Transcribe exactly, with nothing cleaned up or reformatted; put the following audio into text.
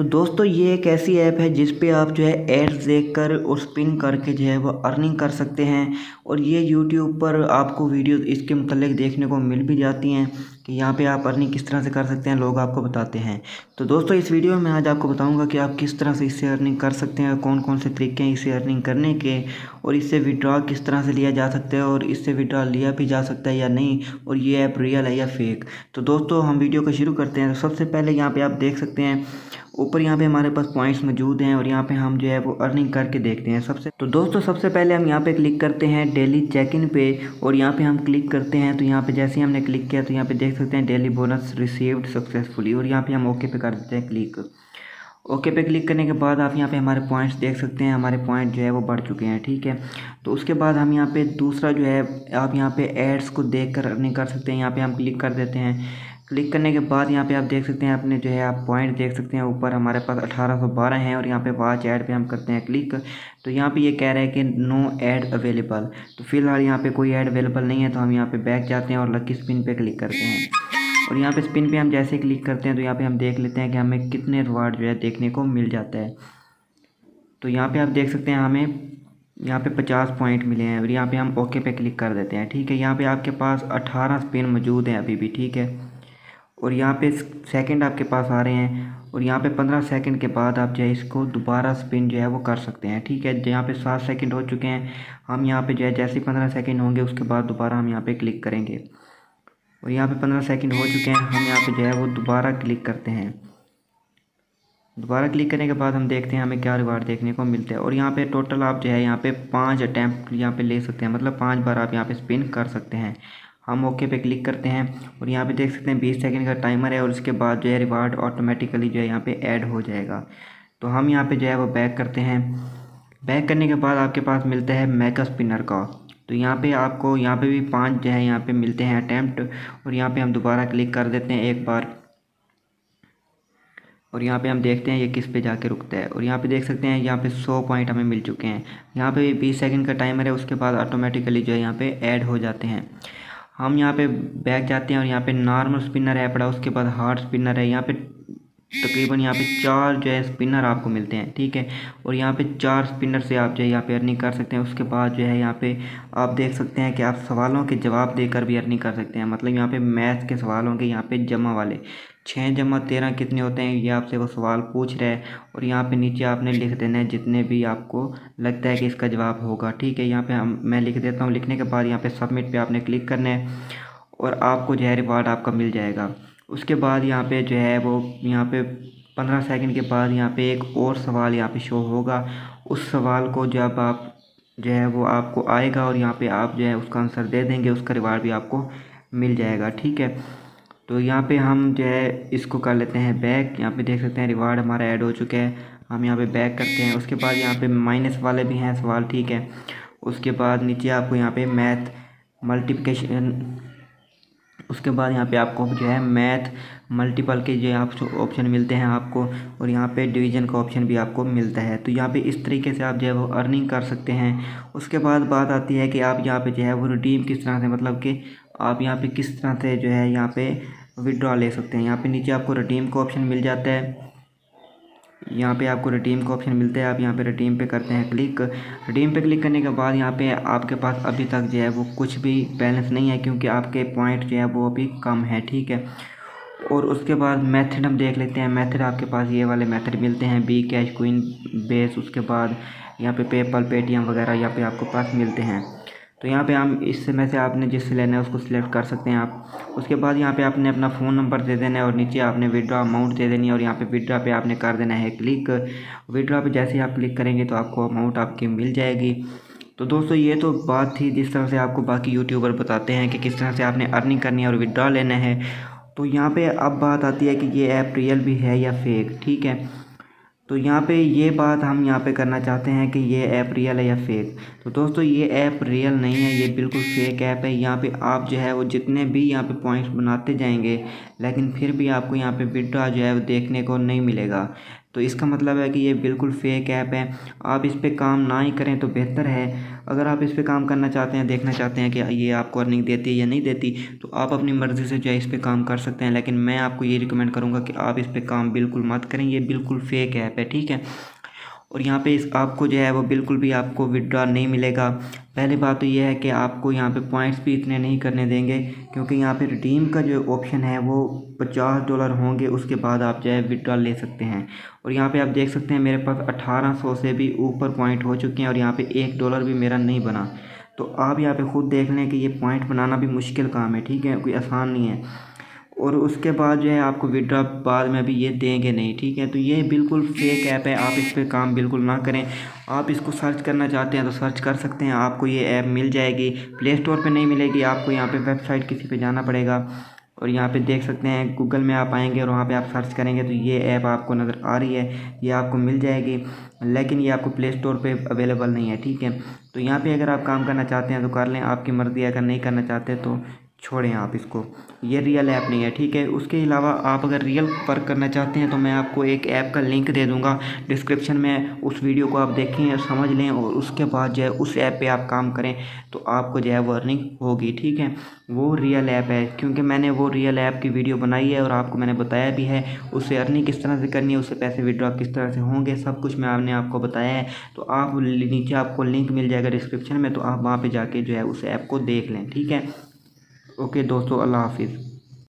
तो दोस्तों ये एक ऐसी ऐप है जिस पे आप जो है एड्स देखकर और स्पिन करके जो है वो अर्निंग कर सकते हैं। और ये यूट्यूब पर आपको वीडियो इसके मतलब देखने को मिल भी जाती हैं कि यहाँ पे आप अर्निंग किस तरह से कर सकते हैं, लोग आपको बताते हैं। तो दोस्तों इस वीडियो में आज आपको बताऊंगा कि आप किस तरह से इससे अर्निंग कर सकते हैं, कौन कौन से तरीके हैं इससे अर्निंग करने के, और इससे विड्रॉ किस तरह से लिया जा सकता है, और इससे विड्रॉ लिया भी जा सकता है या नहीं, और ये ऐप रियल है या फेक। तो दोस्तों हम वीडियो को शुरू करते हैं। तो सबसे पहले यहाँ पे आप देख सकते हैं ऊपर यहाँ पे हमारे पास पॉइंट्स मौजूद हैं और यहाँ पे हम जो है वो अर्निंग करके देखते हैं। सबसे तो दोस्तों सबसे पहले हम यहाँ पे क्लिक करते हैं डेली चेक इन पे, और यहाँ पे हम क्लिक करते हैं। तो यहाँ पे जैसे ही हमने क्लिक किया तो यहाँ पे देख सकते हैं डेली बोनस रिसीव्ड सक्सेसफुली, और यहाँ पे हम ओके पे कर देते हैं क्लिक। ओके पे क्लिक करने के बाद आप यहाँ पे हमारे पॉइंट्स देख सकते हैं, हमारे पॉइंट जो है वो बढ़ चुके हैं। ठीक है, तो उसके बाद हम यहाँ पे दूसरा जो है आप यहाँ पे एड्स को देख कर अर्निंग कर सकते हैं। यहाँ पे हम क्लिक कर देते हैं। क्लिक करने के बाद यहाँ पे आप देख सकते हैं अपने जो है आप पॉइंट देख सकते हैं, ऊपर हमारे पास अठारह सौ बारह हैं, और यहाँ पे वॉच ऐड पे हम करते हैं क्लिक। तो यहाँ पे ये कह रहा है कि नो ऐड अवेलेबल, तो फिलहाल यहाँ पे कोई ऐड अवेलेबल नहीं है। तो हम यहाँ पे बैक जाते हैं और लकी स्पिन पे क्लिक करते हैं, और यहाँ पे स्पिन पे हम जैसे क्लिक करते हैं तो यहाँ पे हम देख लेते हैं कि हमें कितने रिवार्ड जो है देखने को मिल जाता है। तो यहाँ पे आप देख सकते हैं हमें यहाँ पे पचास पॉइंट मिले हैं, और यहाँ पे हम ओके पे क्लिक कर देते हैं। ठीक है, यहाँ पे आपके पास अठारह स्पिन मौजूद हैं अभी भी। ठीक है, और यहाँ पे सेकंड आपके पास आ रहे हैं, और यहाँ पे पंद्रह सेकंड के बाद आप जो है इसको दोबारा स्पिन जो है वो कर सकते हैं। ठीक है, यहाँ पे सात सेकंड हो चुके हैं। हम यहाँ पे जो है जैसे पंद्रह सेकंड होंगे उसके बाद दोबारा हम यहाँ पे क्लिक करेंगे, और यहाँ पे पंद्रह सेकंड हो चुके हैं। हम यहाँ पे जो है वो दोबारा क्लिक करते हैं। दोबारा क्लिक करने के बाद हम देखते हैं हमें क्या रिवार्ड देखने को मिलता है। और यहाँ पे टोटल आप जो है यहाँ पे पाँच अटैम्प्ट यहाँ पे ले सकते हैं, मतलब पाँच बार आप यहाँ पे स्पिन कर सकते हैं। हम ओके पे क्लिक करते हैं, और यहाँ पे देख सकते हैं बीस सेकंड का टाइमर है, और उसके बाद जो है रिवार्ड ऑटोमेटिकली जो है यहाँ पे ऐड हो जाएगा। तो हम यहाँ पे जो है वो बैक करते हैं। बैक करने के बाद आपके पास मिलता है मेगा स्पिनर का। तो यहाँ पे आपको यहाँ पे भी पाँच जो है यहाँ पे मिलते हैं अटैम्प्ट, और यहाँ पे हम दोबारा क्लिक कर देते हैं एक बार, और यहाँ पे हम देखते हैं ये किस पे जाके रुकता है। और यहाँ पे देख सकते हैं यहाँ पे सौ पॉइंट हमें मिल चुके हैं। यहाँ पे बीस सेकंड का टाइमर है, उसके बाद ऑटोमेटिकली जो है यहाँ पे ऐड हो जाते हैं। हम यहाँ पे बैक जाते हैं, और यहाँ पे नॉर्मल स्पिनर है पड़ा, उसके बाद हार्ड स्पिनर है। यहाँ पे तकरीबन यहाँ पे चार जो है स्पिनर आपको मिलते हैं। ठीक है, और यहाँ पे चार स्पिनर से आप जो है यहाँ पे अर्निंग कर सकते हैं। उसके बाद जो है यहाँ पे आप देख सकते हैं कि आप सवालों के जवाब देकर भी अर्निंग कर सकते हैं। मतलब यहाँ पे मैथ के सवाल होंगे, यहाँ पे जमा वाले छः जमा तेरह कितने होते हैं ये आपसे वो सवाल पूछ रहे हैं, और यहाँ पे नीचे आपने लिख देना है जितने भी आपको लगता है कि इसका जवाब होगा। ठीक है, यहाँ पे हम मैं लिख देता हूँ। लिखने के बाद यहाँ पे सबमिट पे आपने क्लिक करना है, और आपको जो है रिवार्ड आपका मिल जाएगा। उसके बाद यहाँ पे जो है वो यहाँ पे पंद्रह सेकंड के बाद यहाँ पे एक और सवाल यहाँ पे शो होगा। उस सवाल को जब आप जो है वो आपको आएगा, और यहाँ पे आप जो है उसका आंसर दे देंगे, उसका रिवार्ड भी आपको मिल जाएगा। ठीक है, तो यहाँ पे हम जो है इसको कर लेते हैं बैक। यहाँ पे देख सकते हैं रिवार्ड हमारा ऐड हो चुका है। हम यहाँ पे बैक करते हैं। उसके बाद यहाँ पे माइनस वाले भी हैं सवाल। ठीक है, उसके बाद नीचे आपको यहाँ पे मैथ मल्टीप्लिकेशन, उसके बाद यहाँ पे आपको जो है मैथ मल्टीपल के जो है आप ऑप्शन मिलते हैं आपको, और यहाँ पे डिवीज़न का ऑप्शन भी आपको मिलता है। तो यहाँ पे इस तरीके से आप जो है वो अर्निंग कर सकते हैं। उसके बाद बात आती है कि आप यहाँ पे जो है वो रिडीम किस तरह से, मतलब कि आप यहाँ पे किस तरह से जो है यहाँ पे विड्रॉ ले सकते हैं। यहाँ पे नीचे आपको रिडीम का ऑप्शन मिल जाता है। यहाँ पे आपको रिडीम का ऑप्शन मिलता है। आप यहाँ पे रिडीम पे करते हैं क्लिक। रिडीम पे क्लिक करने के बाद यहाँ पे आपके पास अभी तक जो है वो कुछ भी बैलेंस नहीं है, क्योंकि आपके पॉइंट जो है वो अभी कम है। ठीक है, और उसके बाद मेथड हम देख लेते हैं। मेथड आपके पास ये वाले मेथड मिलते हैं, बी कैश क्वीन बेस, उसके बाद यहाँ पे पेपल पेटीएम वगैरह यहाँ पे आपको पास मिलते हैं। तो यहाँ पे हम इसमें से आपने जिससे लेना है उसको सिलेक्ट कर सकते हैं आप। उसके बाद यहाँ पे आपने अपना फ़ोन नंबर दे देना है, और नीचे आपने विड्रॉ अमाउंट दे देनी है, और यहाँ पे विड्रॉ पे आपने कर देना है क्लिक। विड्रॉ पे जैसे ही आप क्लिक करेंगे तो आपको अमाउंट आपकी मिल जाएगी। तो दोस्तों ये तो बात थी जिस तरह से आपको बाकी यूट्यूबर बताते हैं कि किस तरह से आपने अर्निंग करनी है और विड्रॉ लेना है। तो यहाँ पे अब बात आती है कि ये ऐप रियल भी है या फेक। ठीक है, तो यहाँ पे ये बात हम यहाँ पे करना चाहते हैं कि ये ऐप रियल है या फेक। तो दोस्तों ये ऐप रियल नहीं है, ये बिल्कुल फेक ऐप है। यहाँ पे आप जो है वो जितने भी यहाँ पे पॉइंट्स बनाते जाएंगे, लेकिन फिर भी आपको यहाँ पे विड्रॉ जो है वो देखने को नहीं मिलेगा। तो इसका मतलब है कि ये बिल्कुल फेक ऐप है। आप इस पर काम ना ही करें तो बेहतर है। अगर आप इस पर काम करना चाहते हैं, देखना चाहते हैं कि ये आपको अर्निंग देती है या नहीं देती, तो आप अपनी मर्ज़ी से जो है इस पर काम कर सकते हैं। लेकिन मैं आपको ये रिकमेंड करूँगा कि आप इस पर काम बिल्कुल मत करें, ये बिल्कुल फेक ऐप है, ठीक है। और यहाँ पे इस आपको जो है वो बिल्कुल भी आपको विड्रॉ नहीं मिलेगा। पहली बात तो ये है कि आपको यहाँ पे पॉइंट्स भी इतने नहीं करने देंगे, क्योंकि यहाँ पे रिडीम का जो ऑप्शन है वो पचास डॉलर होंगे, उसके बाद आप जो है विड्रॉ ले सकते हैं। और यहाँ पे आप देख सकते हैं मेरे पास अठारह सौ से भी ऊपर पॉइंट हो चुके हैं और यहाँ पे एक डॉलर भी मेरा नहीं बना। तो आप यहाँ पे खुद देख लें कि ये पॉइंट बनाना भी मुश्किल काम है, ठीक है, कोई आसान नहीं है। और उसके बाद जो है आपको विड्रॉ बाद में भी ये देंगे नहीं, ठीक है। तो ये बिल्कुल फेक ऐप है, आप इस पर काम बिल्कुल ना करें। आप इसको सर्च करना चाहते हैं तो सर्च कर सकते हैं, आपको ये ऐप मिल जाएगी। प्ले स्टोर पे नहीं मिलेगी, आपको यहाँ पे वेबसाइट किसी पे जाना पड़ेगा। और यहाँ पे देख सकते हैं गूगल में आप आएंगे और वहाँ पे आप सर्च करेंगे तो ये ऐप आपको नज़र आ रही है, ये आपको मिल जाएगी। लेकिन ये आपको प्ले स्टोर पे अवेलेबल नहीं है, ठीक है। तो यहाँ पे अगर आप काम करना चाहते हैं तो कर लें, आपकी मर्ज़ी। अगर नहीं करना चाहते तो छोड़ें आप इसको, ये रियल ऐप नहीं है, ठीक है। उसके अलावा आप अगर रियल वर्क करना चाहते हैं तो मैं आपको एक ऐप का लिंक दे दूंगा डिस्क्रिप्शन में, उस वीडियो को आप देखें और समझ लें और उसके बाद जो है उस ऐप पे आप काम करें तो आपको जो है वो अर्निंग होगी, ठीक है। वो रियल ऐप है, क्योंकि मैंने वो रियल ऐप की वीडियो बनाई है और आपको मैंने बताया भी है उससे अर्निंग किस तरह से करनी है, उससे पैसे विड्रॉ किस तरह से होंगे, सब कुछ मैंने आपको बताया है। तो आप नीचे आपको लिंक मिल जाएगा डिस्क्रिप्शन में, तो आप वहाँ पर जाके जो है उस ऐप को देख लें, ठीक है। ओके दोस्तों, अल्लाह हाफिज़।